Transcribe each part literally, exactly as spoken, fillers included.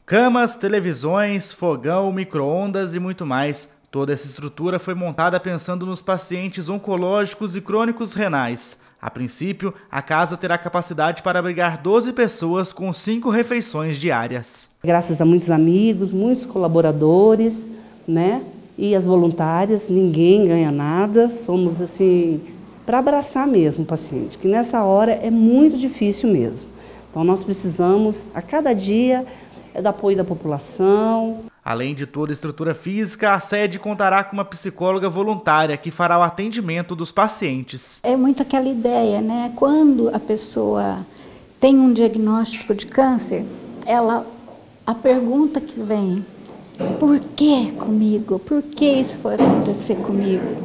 Camas, televisões, fogão, micro-ondas e muito mais. Toda essa estrutura foi montada pensando nos pacientes oncológicos e crônicos renais. A princípio, a casa terá capacidade para abrigar doze pessoas com cinco refeições diárias. Graças a muitos amigos, muitos colaboradores, né? E as voluntárias, ninguém ganha nada, somos assim, para abraçar mesmo o paciente, que nessa hora é muito difícil mesmo. Então nós precisamos, a cada dia, é do apoio da população. Além de toda a estrutura física, a sede contará com uma psicóloga voluntária que fará o atendimento dos pacientes. É muito aquela ideia, né? Quando a pessoa tem um diagnóstico de câncer, ela, a pergunta que vem, por que comigo? Por que isso foi acontecer comigo?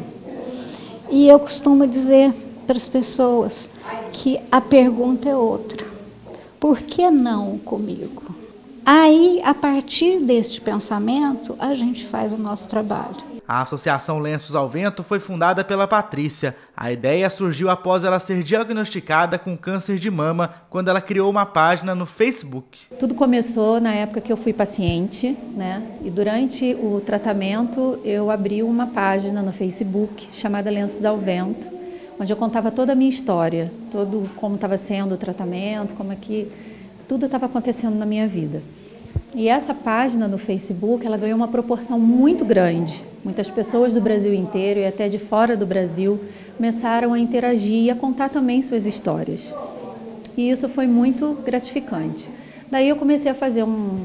E eu costumo dizer para as pessoas que a pergunta é outra. Por que não comigo? Aí, a partir deste pensamento, a gente faz o nosso trabalho. A Associação Lenços ao Vento foi fundada pela Patrícia. A ideia surgiu após ela ser diagnosticada com câncer de mama, quando ela criou uma página no Facebook. Tudo começou na época que eu fui paciente, né? E durante o tratamento eu abri uma página no Facebook chamada Lenços ao Vento, onde eu contava toda a minha história, todo como estava sendo o tratamento, como é que tudo estava acontecendo na minha vida. E essa página no Facebook, ela ganhou uma proporção muito grande. Muitas pessoas do Brasil inteiro e até de fora do Brasil começaram a interagir e a contar também suas histórias. E isso foi muito gratificante. Daí eu comecei a fazer um,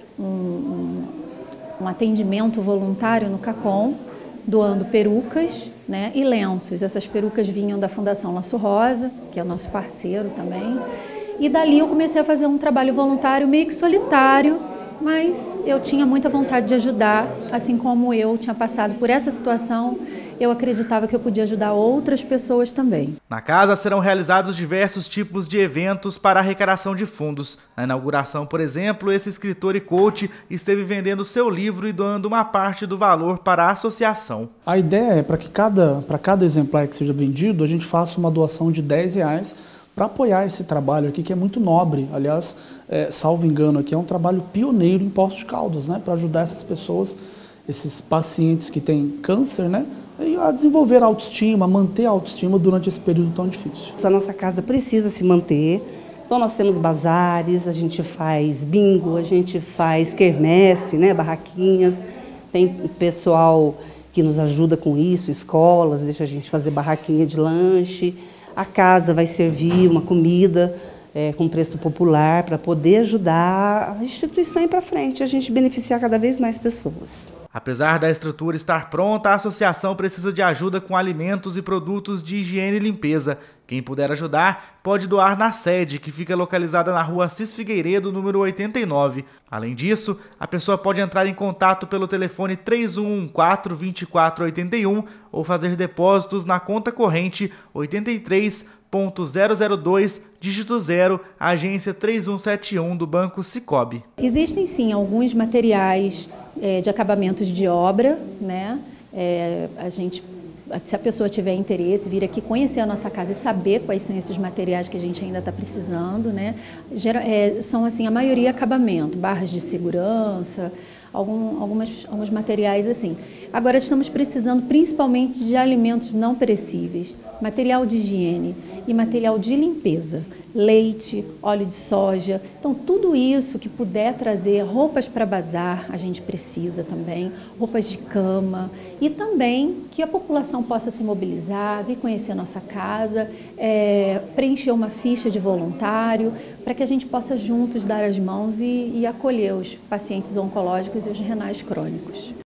um, um atendimento voluntário no CACOM, doando perucas, né, e lenços. Essas perucas vinham da Fundação Laço Rosa, que é o nosso parceiro também. E dali eu comecei a fazer um trabalho voluntário meio que solitário, mas eu tinha muita vontade de ajudar, assim como eu tinha passado por essa situação, eu acreditava que eu podia ajudar outras pessoas também. Na casa serão realizados diversos tipos de eventos para arrecadação de fundos. Na inauguração, por exemplo, esse escritor e coach esteve vendendo seu livro e doando uma parte do valor para a associação. A ideia é para que cada, para cada exemplar que seja vendido, a gente faça uma doação de dez reais para apoiar esse trabalho aqui, que é muito nobre. Aliás, é, salvo engano, aqui é um trabalho pioneiro em Poços de Caldas, né, para ajudar essas pessoas, esses pacientes que têm câncer, né, a desenvolver a autoestima, a manter a autoestima durante esse período tão difícil. A nossa casa precisa se manter, então nós temos bazares, a gente faz bingo, a gente faz quermesse, né, barraquinhas, tem pessoal que nos ajuda com isso, escolas, deixa a gente fazer barraquinha de lanche. A casa vai servir uma comida é, com preço popular para poder ajudar a instituição a ir para frente, a gente beneficiar cada vez mais pessoas. Apesar da estrutura estar pronta, a associação precisa de ajuda com alimentos e produtos de higiene e limpeza. Quem puder ajudar, pode doar na sede, que fica localizada na rua Assis Figueiredo, número oitenta e nove. Além disso, a pessoa pode entrar em contato pelo telefone três um um quatro, vinte e quatro oitenta e um ou fazer depósitos na conta corrente oitenta e três ponto zero zero dois, dígito zero, agência três um sete um do Banco Sicoob. Existem sim alguns materiais é, de acabamentos de obra, né? É, a gente, se a pessoa tiver interesse, vir aqui conhecer a nossa casa e saber quais são esses materiais que a gente ainda está precisando, né? Gera, é, são assim a maioria acabamento, barras de segurança, algum, algumas, alguns materiais assim. Agora estamos precisando principalmente de alimentos não perecíveis, material de higiene e material de limpeza, leite, óleo de soja. Então, tudo isso que puder trazer, roupas para bazar, a gente precisa também, roupas de cama, e também que a população possa se mobilizar, vir conhecer a nossa casa, é, preencher uma ficha de voluntário, para que a gente possa juntos dar as mãos e, e acolher os pacientes oncológicos e os renais crônicos.